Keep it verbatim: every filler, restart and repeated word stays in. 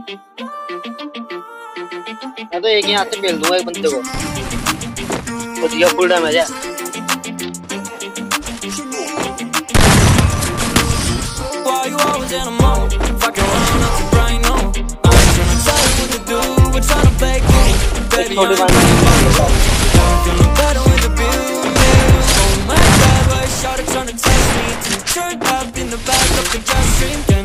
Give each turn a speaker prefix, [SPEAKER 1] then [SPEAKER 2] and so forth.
[SPEAKER 1] मैं तो एक यहाँ से फेल दूंगा एक बंदे को। तो दिया फुल डैमेज है। छोटी